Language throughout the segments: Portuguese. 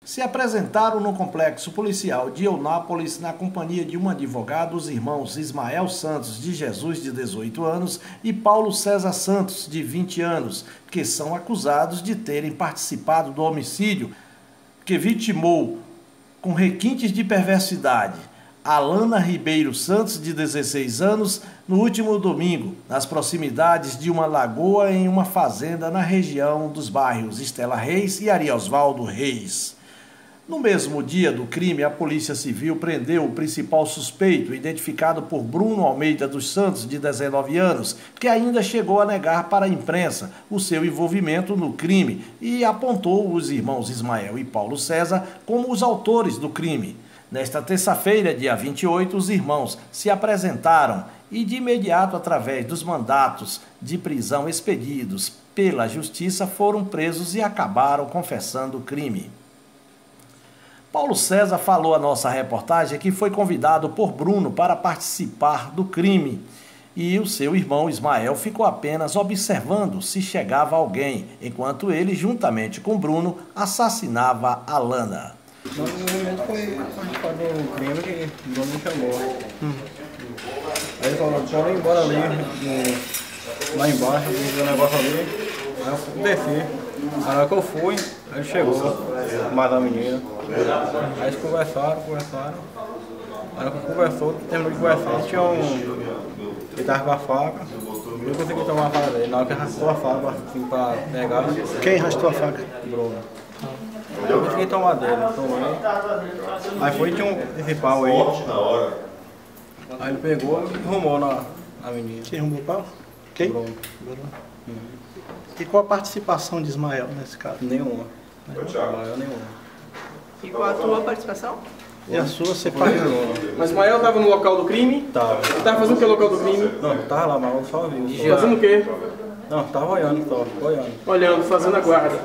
se apresentaram no complexo policial de Eunápolis na companhia de um advogado, os irmãos Ismael Santos de Jesus, de 18 anos, e Paulo César Santos, de 20 anos, que são acusados de terem participado do homicídio que vitimou, com requintes de perversidade, Alana Ribeiro Santos, de 16 anos, no último domingo, nas proximidades de uma lagoa em uma fazenda na região dos bairros Estela Reis e Ariosvaldo Reis. No mesmo dia do crime, a Polícia Civil prendeu o principal suspeito, identificado por Bruno Almeida dos Santos, de 19 anos, que ainda chegou a negar para a imprensa o seu envolvimento no crime e apontou os irmãos Ismael e Paulo César como os autores do crime. Nesta terça-feira, dia 28, os irmãos se apresentaram e, de imediato, através dos mandatos de prisão expedidos pela Justiça, foram presos e acabaram confessando o crime. Paulo César falou à nossa reportagem que foi convidado por Bruno para participar do crime e o seu irmão Ismael ficou apenas observando se chegava alguém, enquanto ele, juntamente com Bruno, assassinava Alana. Nosso movimento foi participar do crime que o dono me chamou. Aí ele falou, pode ir embora ali, lá embaixo, tem um negócio ali. Aí eu desci. Aí na hora que eu fui, aí ele chegou, mais a menina. Aí eles conversaram. Aí na hora que conversou, terminou de conversar, tinha ele tava com a faca. Eu consegui tomar a faca dele. Na hora que arrastou a faca assim, pra pegar. Quem arrastou a faca? Bruno. Eu consegui tomar dele, tomei. Aí foi, tinha esse pau aí. Aí ele pegou e arrumou na menina. Quem arrumou o pau? Quem? Bruno. E qual a participação de Ismael nesse caso? Nenhuma. Nenhuma. E qual a tua participação? E a sua, você parou? Mas Ismael estava no local do crime? Tava. Estava fazendo o que no local do crime? Não, tava lá, mas eu só vi. Fazendo o quê? Não, tava olhando só, olhando. Olhando, fazendo a guarda.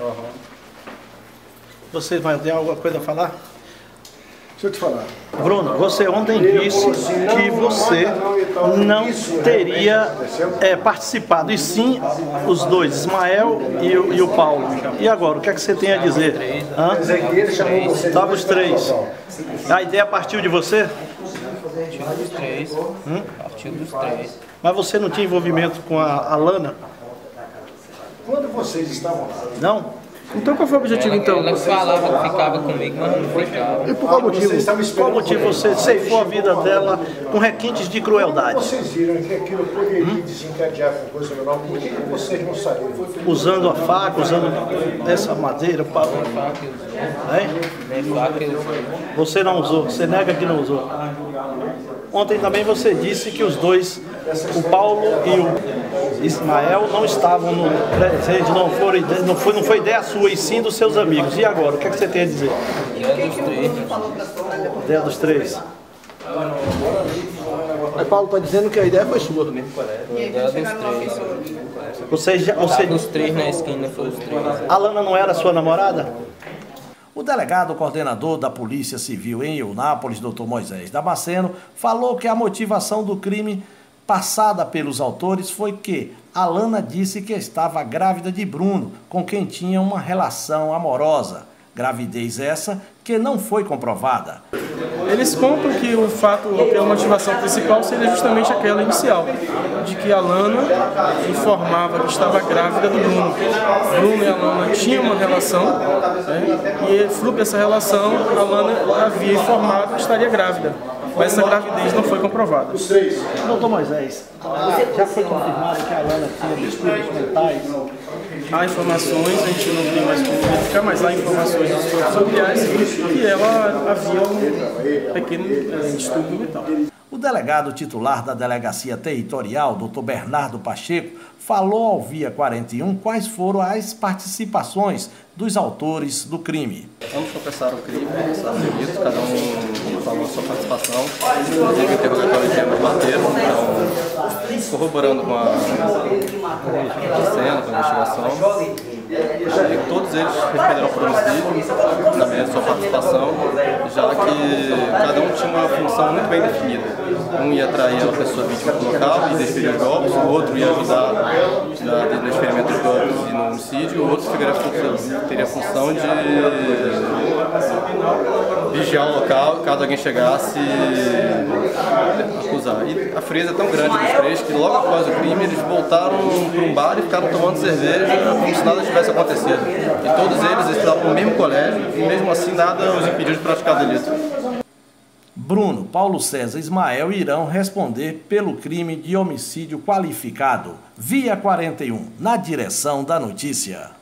Você vai ter alguma coisa a falar? Deixa eu te falar. Bruno, você ontem disse que você não teria participado, e sim os dois, Ismael e o Paulo. E agora, o que é que você tem a dizer? Estava os três. A ideia partiu de você? Partiu dos três. Partiu dos três. Mas você não tinha envolvimento com a Alana? Quando vocês estavam lá? Não? Então qual foi o objetivo então? Ela falava que ficava comigo, mas não ficava. E por qual motivo? Qual motivo você ceifou a vida dela com requintes de crueldade? Vocês viram que aquilo poderia desencadear com coisa menor, por que vocês não saíram? Usando a faca, usando essa madeira para... Você não usou, você nega que não usou. Ontem também você disse que os dois, o Paulo e o Ismael, não estavam no presente, não foi ideia sua e sim dos seus amigos. E agora, o que é que você tem a dizer? Ideia dos três. Aí Paulo está dizendo que a ideia foi sua. Ideia dos três. Os três na esquina, foi os três. A Alana não era sua namorada? O delegado coordenador da Polícia Civil em Eunápolis, Dr. Moisés Damasceno, falou que a motivação do crime passada pelos autores foi que Alana disse que estava grávida de Bruno, com quem tinha uma relação amorosa. Gravidez essa que não foi comprovada. Eles contam que o fato, que a motivação principal seria justamente aquela inicial, de que a Alana informava que estava grávida do Bruno. Bruno e a Alana tinham uma relação, e fruto dessa relação, a Alana havia informado que estaria grávida. Mas essa gravidez não foi comprovada. Doutor Moisés, já foi confirmado que a Alana tinha distúrbios mentais? Há informações, a gente não tem mais como verificar, mas há informações dos familiares que ela havia um pequeno distúrbio mental. O delegado titular da Delegacia Territorial, Dr. Bernardo Pacheco, falou ao Via 41 quais foram as participações dos autores do crime. Ambos confessaram o crime, confessaram delitos, cada um falou a sua participação. Inclusive o interrogatório de ambos bateram, então corroborando com a cena, com a investigação. E todos eles responderam por homicídio, na medida de sua participação, já que cada um tinha uma função muito bem definida. Um ia atrair a pessoa vítima para o local e desferir os golpes, o outro ia ajudar no desferimento dos golpes e no homicídio, o outro teria a função de vigiar o local caso alguém chegasse acusar. E a frieza é tão grande dos três que logo após o crime eles voltaram para um bar e ficaram tomando cerveja como se nada tivesse acontecido. E todos eles estudavam no mesmo colégio e mesmo assim nada os impediu de praticar o delito. Bruno, Paulo César e Ismael irão responder pelo crime de homicídio qualificado. Via 41, na direção da notícia.